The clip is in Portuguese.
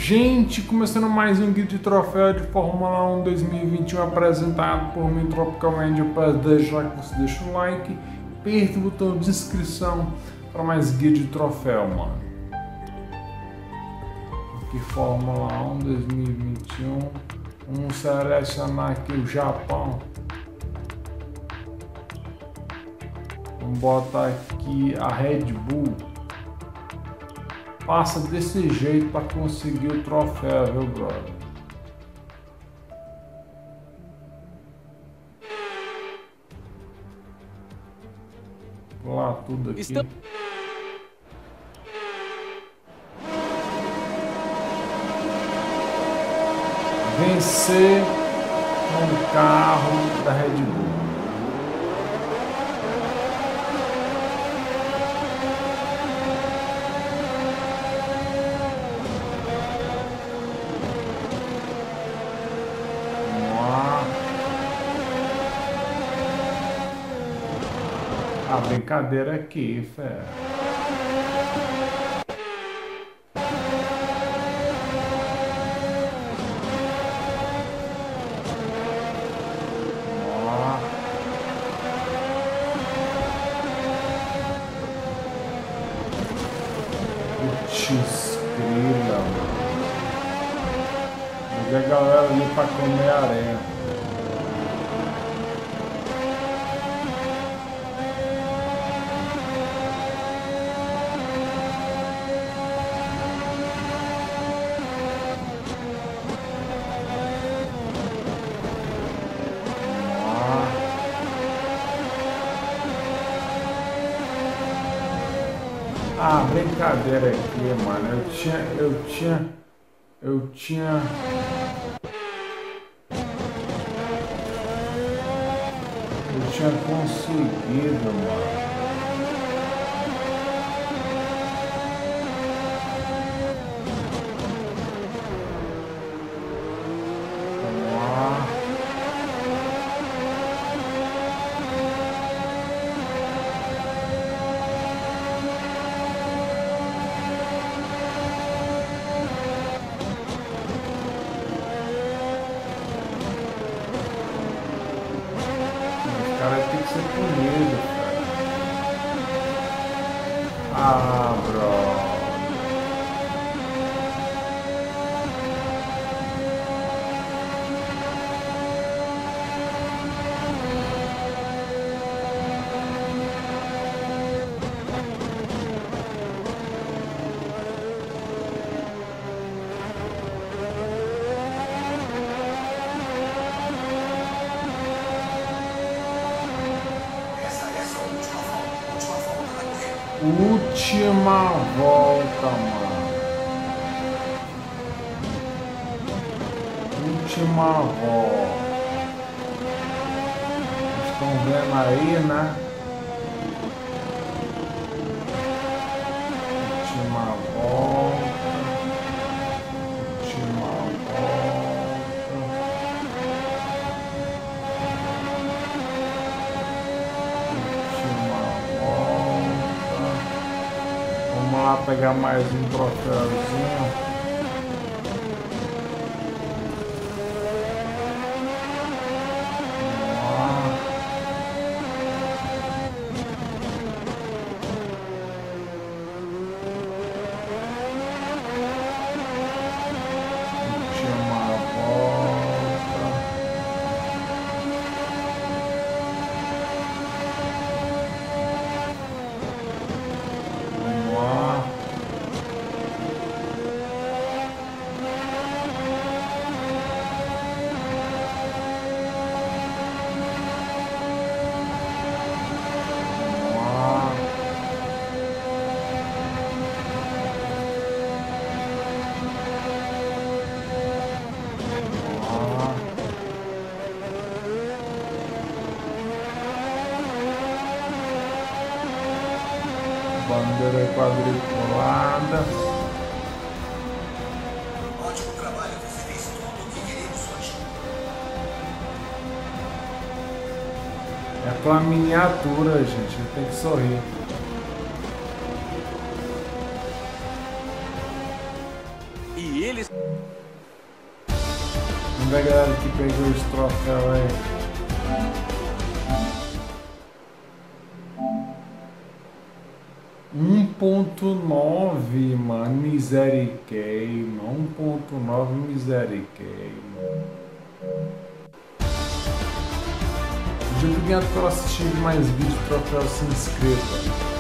Gente, começando mais um guia de troféu de Fórmula 1 2021 apresentado por mim, Tropicalmente. Eu peço desde já que você deixe o like, aperta o botão de inscrição para mais guia de troféu, mano. Aqui Fórmula 1 2021, vamos selecionar aqui o Japão. Vamos botar aqui a Red Bull. Passa desse jeito para conseguir o troféu, viu, brother? Vou lá tudo aqui. Vencer com o carro da Red Bull. A brincadeira aqui, fera. Putz, grila, mano. Joguei a galera ali pra comer areia. Ah, brincadeira aqui, mano. Eu tinha conseguido, mano. Cara, tem que ser punido, cara. Ah, bro. Última volta, mano. Última volta. Estão vendo aí, né? Última volta. Última volta. Vamos lá pegar mais um troféuzinho. Bandeira quadriculada. Ótimo trabalho, você fez tudo o que queríamos hoje. É aquela miniatura, gente, tem que sorrir. E ele Vamos ver a galera que pegou esse troféu aí. 1.9, mano, misericórdia, 1.9, misericórdia, mano. Muito obrigado por assistir mais vídeos, troféu, se inscreva.